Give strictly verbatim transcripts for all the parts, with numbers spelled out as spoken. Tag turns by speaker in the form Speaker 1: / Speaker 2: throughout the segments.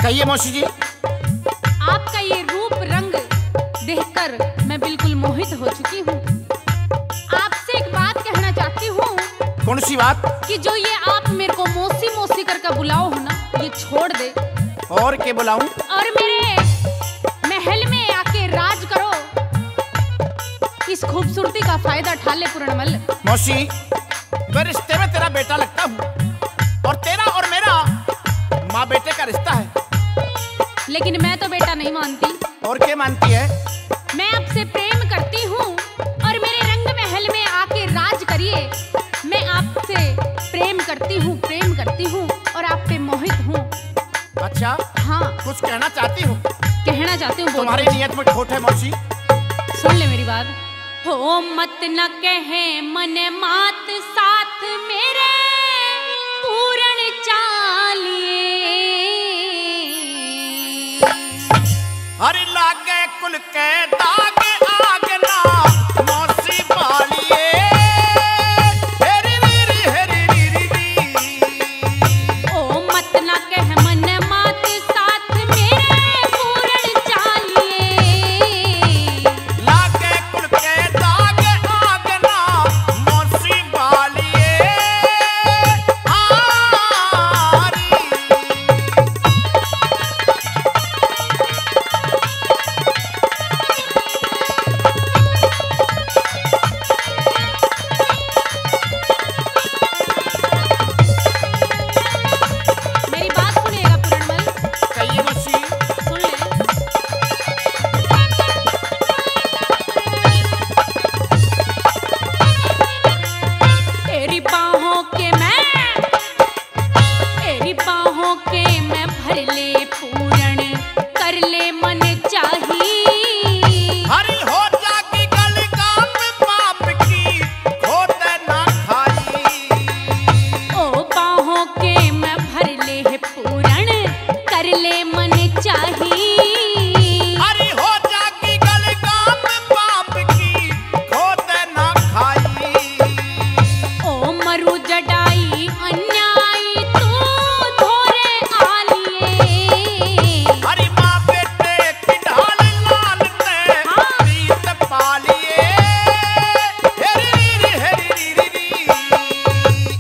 Speaker 1: कहिए मौसी जी।
Speaker 2: आपका ये रूप रंग देखकर मैं बिल्कुल मोहित हो चुकी हूँ। आपसे एक बात कहना चाहती हूँ।
Speaker 1: कौन सी बात?
Speaker 2: कि जो ये आप मेरे को मौसी मौसी करके बुलाओ हो ना, ये छोड़ दे।
Speaker 1: और क्या बुलाऊं?
Speaker 2: और मेरे महल में आके राज करो। इस खूबसूरती का फायदा उठा ले पूर्णमल।
Speaker 1: मौसी, मैं रिश्ते में तेरा बेटा लगता हूँ और तेरा और मेरा माँ बेटे का रिश्ता है।
Speaker 2: लेकिन मैं तो बेटा नहीं मानती।
Speaker 1: और क्या मानती है?
Speaker 2: मैं आपसे प्रेम करती हूँ और मेरे रंग महल में आके राज करिए। मैं आपसे प्रेम करती हूँ, प्रेम करती हूँ और आप पे मोहित हूँ।
Speaker 1: अच्छा,
Speaker 2: हाँ,
Speaker 1: कुछ कहना चाहती हूँ?
Speaker 2: कहना चाहती हूँ।
Speaker 1: तुम्हारी नीयत में खोट है मौसी।
Speaker 2: सुन ले मेरी बात। हो मत न कहे मन मात साथ मेरे पूर्ण चालिए।
Speaker 1: हरि लागे कुल के दाग आग ना मौसी बालिए। हेरी रीरी हेरी रीरी री।
Speaker 2: ओ मत न कह मन मात साथ मेरे पूर्ण चालिए।
Speaker 1: लागे कुल के दाग आग ना मौसी बालिए। हारी
Speaker 2: मेरी बात सुनिएगा पूर्णमल।
Speaker 1: कहिए मौसी।
Speaker 2: सुन ले। तेरी बाहों के मैं तेरी बाहों के मैं भर ले पूरण कर ले मन चाही।
Speaker 1: हरि हो जागी गल काम पाप की होते ना खाई।
Speaker 2: ओ बाहों के मैं भर ले पूरण कर ले मन चाही।
Speaker 1: हरि हो जागी गल काम पाप की होते ना खाई।
Speaker 2: ओ मरु जडाई अन्यायी तू धोरे आलिए।
Speaker 1: हरि माँ बेटे की ढाल लाल ते
Speaker 2: हाँ।
Speaker 1: प्रीत पालिए। हेरी रीरी हेरी रीरी री।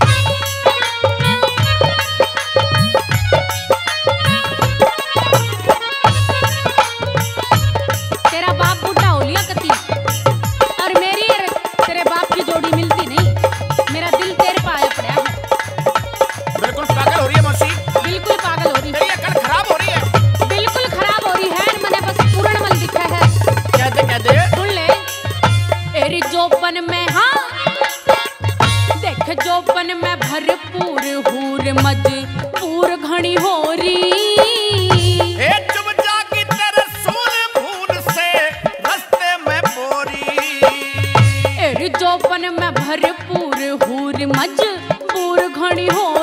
Speaker 2: तेरा बाप बूढ़ा हो लिया कती और मेरी और तेरे बाप की जोड़ी मिलती नहीं। मेरा दिल तेरे पाया पड़ा है।
Speaker 1: बिल्कुल पागल हो रही है मौसी।
Speaker 2: बिल्कुल पागल हो रही
Speaker 1: तेरी अकल खराब हो रही है।
Speaker 2: बिल्कुल खराब हो रही है। मैंने बस पूर्णमल दिखा है।
Speaker 1: कह दे कह दे।
Speaker 2: सुन ले। तेरी जोपन में हाँ देख जोपन में भरपूर हूर मजबूर घनी हो रही।
Speaker 1: हे चुप जागी तेरे सूर भूल से रस्ते में बोरी।
Speaker 2: तेरी जोपन में भरपूर हूर मजबूर घनी हो